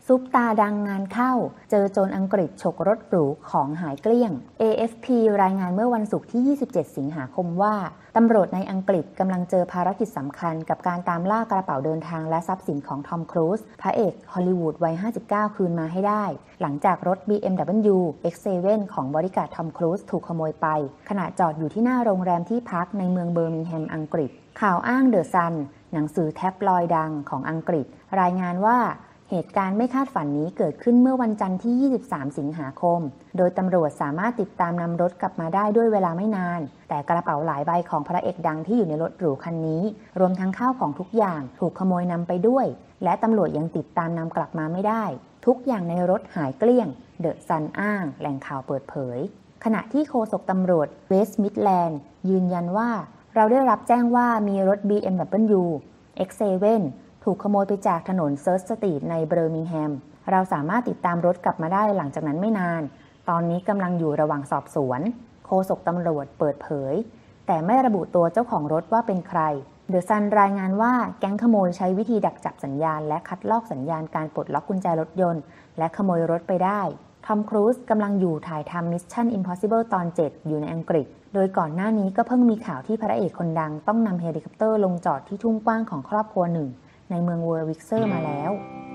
ซุปตาดังงานเข้าเจอโจรอังกฤษฉกรถหรูของหายเกลี้ยง AFP รายงานเมื่อวันศุกร์ที่ 27 สิงหาคมว่าตำรวจในอังกฤษกำลังเจอภารกิจสำคัญกับการตามล่ากระเป๋าเดินทางและทรัพย์สินของทอมครูซพระเอกฮอลลีวูดวัย 59 คืนมาให้ได้หลังจากรถ BMW X7 ของบอดี้การ์ดทอมครูซถูกขโมยไปขณะจอดอยู่ที่หน้าโรงแรมที่พักในเมืองเบอร์มิงแฮมอังกฤษข่าวอ้างเดอะซันหนังสือแท็บลอยด์ดังของอังกฤษรายงานว่าเหตุการณ์ไม่คาดฝันนี้เกิดขึ้นเมื่อวันจันทร์ที่ 23 สิงหาคม โดยตำรวจสามารถติดตามนำรถกลับมาได้ด้วยเวลาไม่นาน แต่กระเป๋าหลายใบของพระเอกดังที่อยู่ในรถหรูคันนี้ รวมทั้งข้าวของทุกอย่างถูกขโมยนำไปด้วย และตำรวจยังติดตามนำกลับมาไม่ได้ ทุกอย่างในรถหายเกลี้ยง เดอะซันอ้างแหล่งข่าวเปิดเผย ขณะที่โฆษกตำรวจเวสต์มิดแลนด์ยืนยันว่าเราได้รับแจ้งว่ามีรถ BMW X7ถูกขโมยไปจากถนนเซิร์ชสตรีทในเบอร์มิงแฮม เราสามารถติดตามรถกลับมาได้หลังจากนั้นไม่นาน ตอนนี้กำลังอยู่ระหว่างสอบสวน โฆษกตำรวจเปิดเผย แต่ไม่ระบุตัวเจ้าของรถว่าเป็นใคร เดอะซันรายงานว่าแก๊งขโมยใช้วิธีดักจับสัญญาณและคัดลอกสัญญาณการปลดล็อกกุญแจรถยนต์และขโมยรถไปได้ทอมครูซกำลังอยู่ถ่ายทำ Mission Impossible ตอน 7 อยู่ในอังกฤษ โดยก่อนหน้านี้ก็เพิ่งมีข่าวที่พระเอกคนดังต้องนำเฮลิคอปเตอร์ลงจอดที่ทุ่งกว้างของครอบครัวหนึ่งในเมืองเวอร์วิกเซอร์มาแล้ว